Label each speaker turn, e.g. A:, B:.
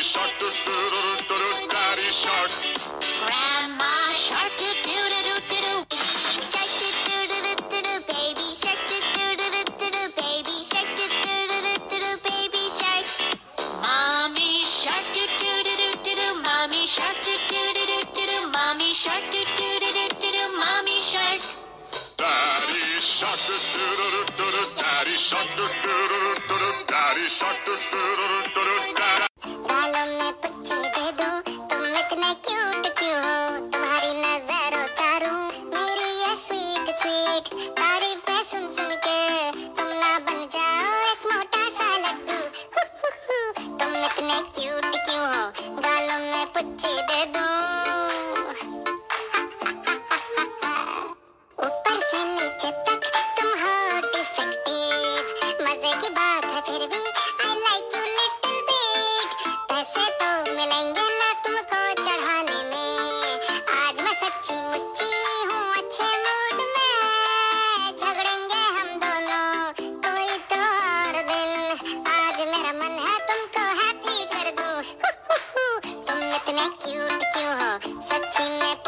A: shark, do do do do do, daddy shark.
B: Grandma shark, do do do do do do. Shark, do do do do do do. Baby shark, do do do do do do. Baby shark, do do do do do do. Baby shark. Mommy shark, do do do do do do. Mommy shark, do do do do do do. Mommy shark, do do do do do do. Mommy shark.
A: Daddy shark, do do do do do do. Daddy shark, do do do do do do. Daddy shark, do do do do do do. Daddy.
B: गालों में पुच्ची दे दूं, तुम इतने cute क्यों हो? तुम्हारी नजर उतारूं, मेरी ये स्वीट स्वीट तारीफें सुन सुन के तुम ना बन जाओ एक मोटा सा लड्डू। तुम इतने क्यूट क्यों हो? गालों में पुच्ची दे दूं। ऊपर से नीचे तक तुम हो डिफेक्टिव, मजे की बात है फिर भी I like you little big। पैसे तो मिलेंगे ना तुमको चढ़ाने में, आज मैं सच्ची मुच्ची हूँ अच्छे मूड में। झगड़ेंगे हम दोनों कोई तो और दिन, आज मेरा मन है तुमको हैप्पी कर दूँ। तुम इतने क्यूट क्यों हो? सच्ची में